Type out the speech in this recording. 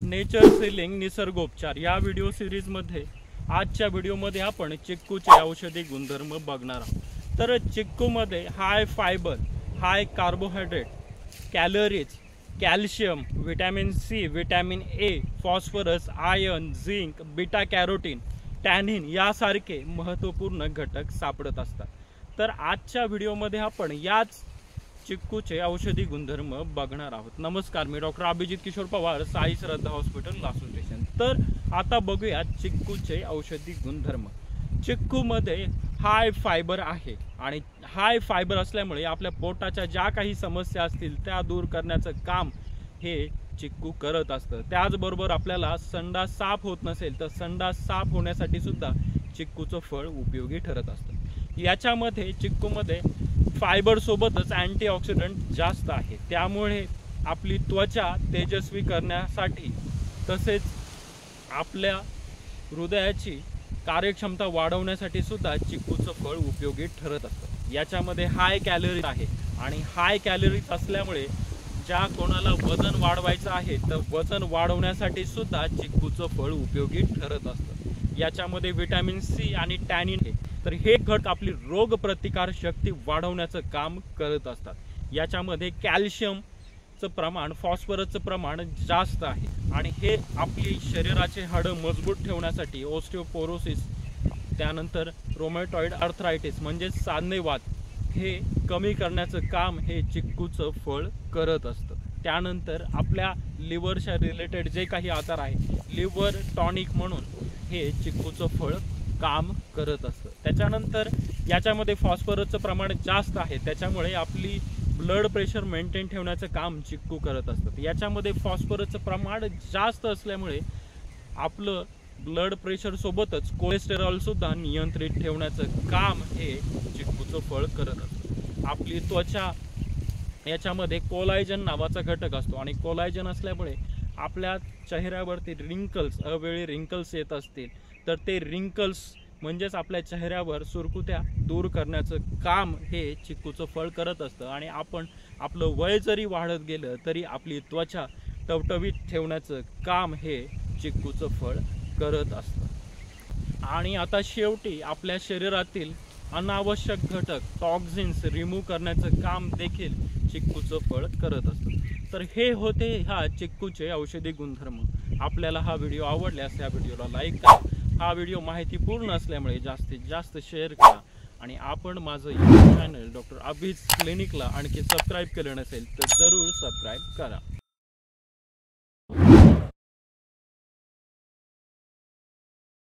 Nature ceiling निसर्गोपचार या video सिरीजमध्ये आजच्या व्हिडिओमध्ये आपण चिक्कूचे औषधी गुणधर्म बघणार आहोत। तर चिक्कूमध्ये high fibre, high carbohydrate, calories, calcium, vitamin C, vitamin A, phosphorus, iron, zinc, beta carotene, tannin यासारखे महत्त्वपूर्ण घटक सापडत असतात। तर आजच्या व्हिडिओमध्ये आपण याच चिक्कूचे औषधी गुणधर्म बघणार आहोत। नमस्कार, मी doctor Abhijit Kishor Pawar, Sai Shraddha hospital Lasur station. तर आता बघूया चिक्कूचे औषधी गुणधर्म। चिक्कूमध्ये हाय फायबर आहे आणि हाय फायबर असल्यामुळे आपल्या पोटाच्या ज्या काही समस्या असतील त्या दूर करण्याचं काम हे चिक्कू करत असतं। त्याचबरोबर आपल्याला संडास साफ होत नसेल तर संडास साफ होण्यासाठी सुद्धा चिक्कूचं फळ उपयोगी ठरत असतं। याच्यामध्ये चिक्कूमध्ये फायबर सोबतच अँटीऑक्सिडंट जास्त आहे, त्यामुळे आपली त्वचा तेजस्वी करण्यासाठी तसेच आपल्या हृदयाची कार्यक्षमता वाढवण्यासाठी सुद्धा चिक्कूचं फळ उपयोगी ठरत असतं। याच्यामध्ये हाय कॅलरीज आहे आणि हाय कॅलरीज असल्यामुळे ज्या कोणाला वजन वाढवायचं आहे तर वजन वाढवण्यासाठी सुद्धा चिक्कूचं फळ उपयोगी ठरत असतं। याच्यामध्ये विटॅमिन सी आणि टॅनिन आहे, तर हे घटक आपली रोगप्रतिकार शक्ती वाढवण्याचं काम करत असतात। याच्यामध्ये कॅल्शियमचं प्रमाण, फॉस्फरसचं प्रमाण जास्त आहे आणि हे आपली शरीराचे हाडं मजबूत ठेवण्यासाठी, ऑस्टिओपोरोसिस, त्यानंतर रोमॅटॉइड आर्थरायटिस म्हणजे सांधेवात हे कमी करण्याचं काम हे चिक्कूचं फळ करत असतं। त्यानंतर आपल्या लिव्हरच्या रिलेटेड जे काही आजार आहे, लिव्हर टॉनिक म्हणून हे चिक्कूचं फळ काम करत असतं। त्याच्यानंतर याच्यामध्ये फॉस्फरसचं प्रमाण जास्त आहे, त्याच्यामुळे आपली ब्लड प्रेशर मेंटेन ठेवण्याचं काम चिक्कू करत असतं। याच्यामध्ये फॉस्फरसचं प्रमाण जास्त असल्यामुळे आपलं ब्लड प्रेशर सोबतच कोलेस्टेरॉल सुद्धा नियंत्रित ठेवण्याचं काम हे चिक्कूचं फळ करत असतं। आपली त्वचा, याच्यामध्ये कोलायजन नावाचा घटक असतो आणि कोलायजन असल्यामुळे आपल्या चेहऱ्यावरती रिंकल्स, अवेळी रिंकल्स येत असतील तर ते रिंकल्स म्हणजेच आपल्या चेहऱ्यावर सुरकुत्या दूर करण्याचं काम हे चिक्कूचं फळ करत असतं आणि आपण आपलं वय जरी वाढत गेलं तरी आपली त्वचा टवटवीत ठेवण्याचं काम हे चिक्कूचं फळ करत असतं। आणि आता शेवटी आपल्या शरीरातील अनावश्यक घटक, टॉक्झिन्स रिमूव्ह करण्याचं काम देखील चिक्कूचं फळ करत असतं। तर हे होते ह्या चिक्कूचे औषधी गुणधर्म। आपल्याला हा व्हिडिओ आवडल्यास या व्हिडिओला लाईक करा, हा व्हिडिओ माहितीपूर्ण असल्यामुळे जास्तीत जास्त शेअर करा आणि आपण माझं यूट्यूब चॅनल डॉक्टर अभिजित क्लिनिकला आणखी सबस्क्राईब केलं नसेल तर जरूर सबस्क्राईब करा।